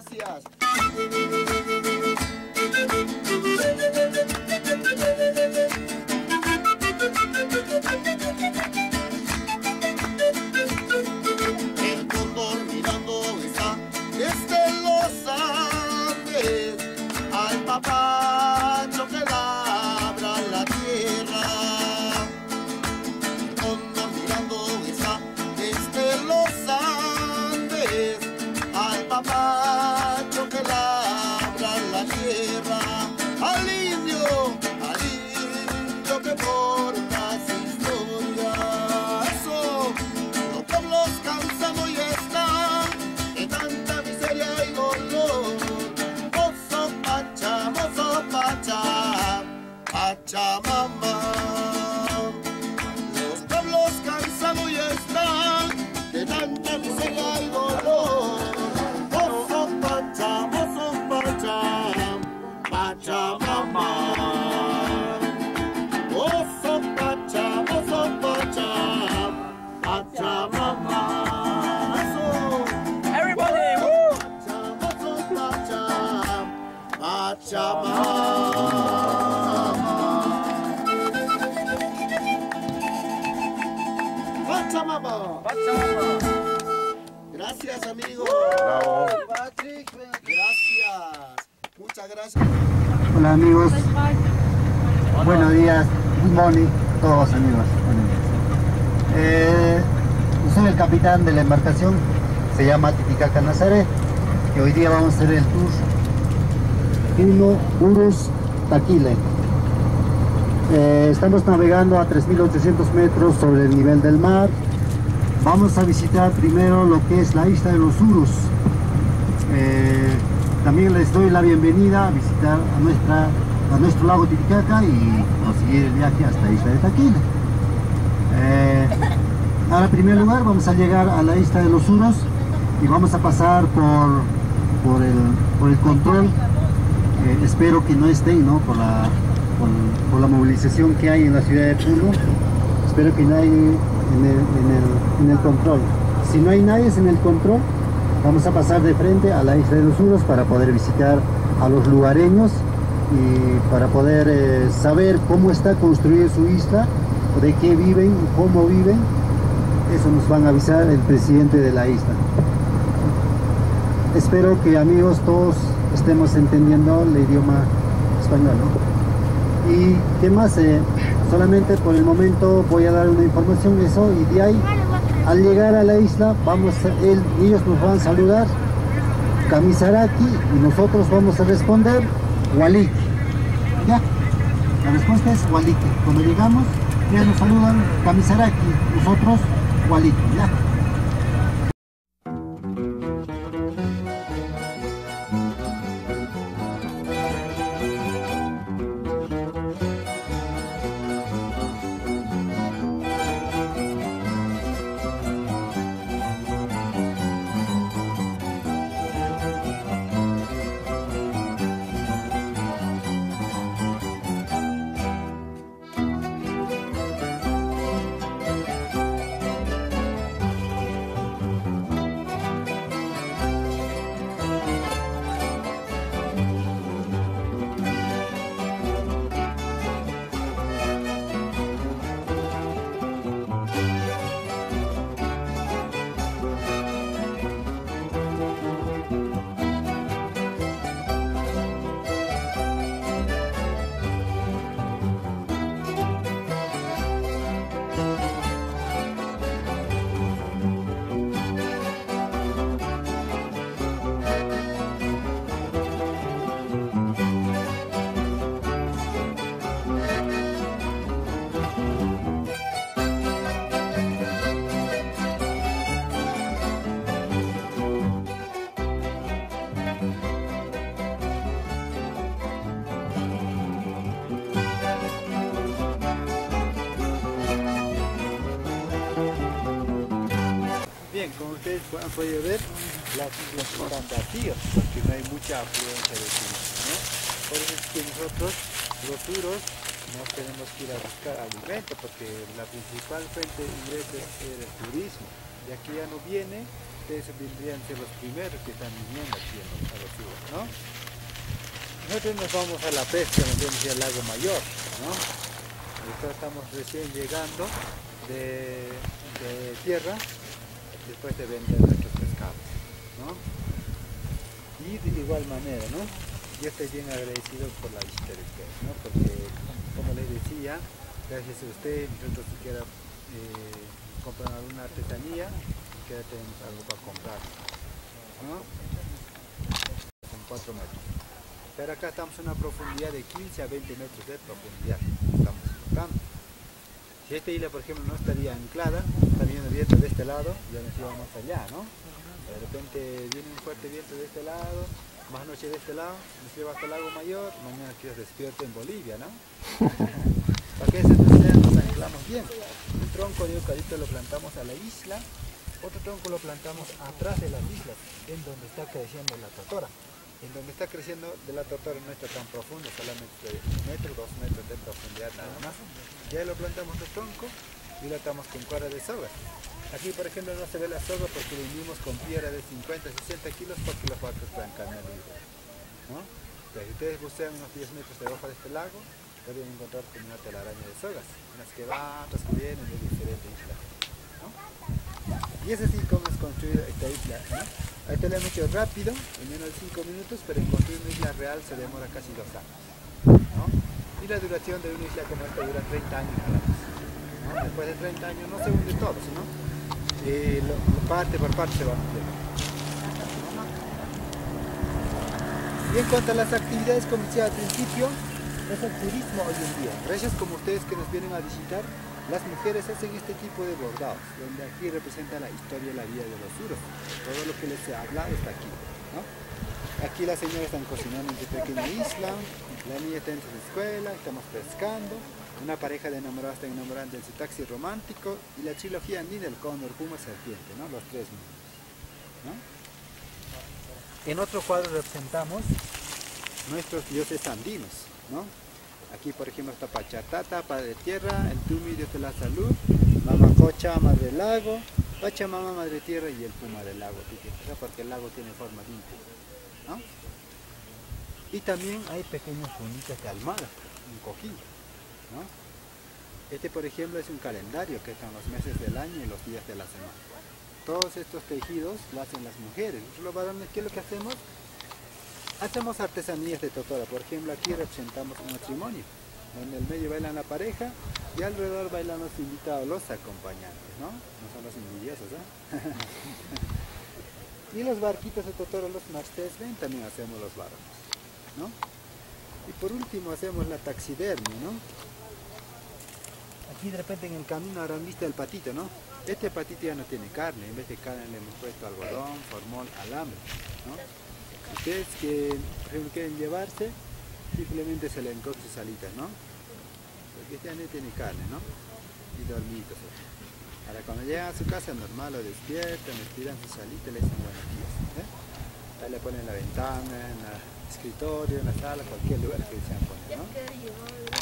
Gracias. El cóndor mirando está desde los Andes al papacho que labra la tierra. El cóndor mirando está desde los Andes al papacho que labra la tierra. Al indio que porta su historia. Eso, los pueblos cansados ya están de tanta miseria y dolor. Mozo Pacha, Pachamama. Los pueblos cansados ya están de tanta miseria y dolor. Mozo Pacha, Pachamama. Oso Pacha, Pachamama. Everybody, woo! Pachamama. Pachamama. Pachamama. Gracias, amigo. Bravo. Patrick, gracias. Muchas gracias. Hola amigos, buenos días, good morning, todos amigos. Yo soy el capitán de la embarcación, se llama Titicaca Nazaré, y hoy día vamos a hacer el tour Pino Urus Taquile. Estamos navegando a 3.800 metros sobre el nivel del mar. Vamos a visitar primero lo que es la isla de los Urus. También les doy la bienvenida a visitar a nuestro lago Titicaca y proseguir el viaje hasta la isla de Taquile. Ahora, en primer lugar, vamos a llegar a la isla de los Urus y vamos a pasar por el control. Espero que no estén, ¿no? Por la movilización que hay en la ciudad de Puno. Espero que nadie en el control. Si no hay nadie en el control, vamos a pasar de frente a la isla de los Urus para poder visitar a los lugareños y para poder saber cómo está construida su isla, de qué viven, cómo viven. Eso nos van a avisar el presidente de la isla. Espero que amigos todos estemos entendiendo el idioma español, ¿no? Y qué más, solamente por el momento voy a dar una información de eso y de ahí al llegar a la isla ellos nos van a saludar Kamisaraki y nosotros vamos a responder Waliki. Ya, la respuesta es Waliki. Cuando llegamos, ellos nos saludan Kamisaraki, nosotros Waliki. Ya. Como ustedes han podido ver, las islas están vacías porque no hay mucha afluencia de turistas, ¿no? Por eso es que nosotros, los turos, no tenemos que ir a buscar alimento porque la principal fuente de ingresos es el turismo. Y aquí ya no viene, ustedes vendrían a ser los primeros que están viniendo aquí a los Suros, ¿no? Nosotros nos vamos a la pesca, nos vamos al lago Mayor, ¿no? Nosotros estamos recién llegando de tierra después de vender nuestros pescados, ¿no? Y de igual manera, ¿no? Yo estoy bien agradecido por la visita de ustedes, ¿no? Porque, como les decía, gracias a ustedes, nosotros siquiera compran alguna artesanía, siquiera tenemos algo para comprar, ¿no? Son 4 metros. Pero acá estamos en una profundidad de 15 a 20 metros de profundidad, estamos flotando. Si esta isla, por ejemplo, no estaría anclada, está viniendo viento de este lado, ya nos lleva más allá, ¿no? De repente viene un fuerte viento de este lado, más noche de este lado, nos lleva hasta el lago Mayor, mañana aquí os despierto en Bolivia, ¿no? Para que ese no sea, nos anclamos bien. Un tronco de eucalipto lo plantamos a la isla, otro tronco lo plantamos atrás de las islas, en donde está creciendo la totora. En donde está creciendo de la totora no está tan profundo, solamente 1 metro, 2 metros de profundidad nada más. Ya lo plantamos el tronco y lo atamos con cuerda de soga. Aquí, por ejemplo, no se ve la soga porque lo unimos con piedra de 50, 60 kilos porque los barcos puedan caminar libre, ¿no? Entonces, si ustedes buscan unos 10 metros debajo de este lago, pueden encontrar como una telaraña de sogas, unas que van, otras que vienen de diferentes islas, ¿no? Y es así como es construida esta isla, ¿no? Ahorita lo hemos hecho rápido, en menos de 5 minutos, pero en construir una isla real se demora casi 2 años, ¿no? Y la duración de una isla como esta dura 30 años a la vez, ¿no? Después de 30 años no se hunde todo, sino parte por parte se va hundiendo. Y en cuanto a las actividades, como decía al principio, es el turismo hoy en día. Gracias como ustedes que nos vienen a visitar, las mujeres hacen este tipo de bordados, donde aquí representa la historia y la vida de los suros. Todo lo que les he hablado está aquí, ¿no? Aquí las señoras están cocinando en su pequeña isla, la niña está en su escuela, estamos pescando, una pareja de enamorados está enamorando en su taxi romántico y la trilogía andina, el cóndor, puma, serpiente, ¿no? Los 3 mundos, ¿no? En otro cuadro representamos nuestros dioses andinos, ¿no? Aquí, por ejemplo, está Pachatata, padre de tierra, el Tumi, dios de la salud, Mamacocha, madre del lago, Pachamama, madre de tierra y el puma del lago, porque el lago tiene forma limpia, ¿no? Y también hay pequeños funditas de almada, un cojín, ¿no? Este, por ejemplo, es un calendario que están los meses del año y los días de la semana. Todos estos tejidos lo hacen las mujeres. Nosotros los varones, ¿qué es lo que hacemos? Hacemos artesanías de totora. Por ejemplo, aquí representamos un matrimonio. En el medio bailan la pareja y alrededor bailan los invitados, los acompañantes, ¿no? No son los envidiosos, ¿eh? Y los barquitos de totora, los martes, ven, también hacemos los varones, ¿no? Y por último hacemos la taxidermia, ¿no? Aquí de repente en el camino habrán visto el patito, ¿no? Este patito ya no tiene carne, en vez de carne le hemos puesto algodón, formol, alambre, ¿no? Ustedes que, por ejemplo, quieren llevarse, simplemente se le encoge sus alitas, ¿no? Porque este ya no tiene carne, ¿no? Y dormiditos. Ahora cuando llegan a su casa normal lo despiertan, les tiran sus alitas y le dicen buenos días, ¿eh? Ahí le ponen en la ventana, en el escritorio, en la sala, cualquier lugar que desean poner, ¿no?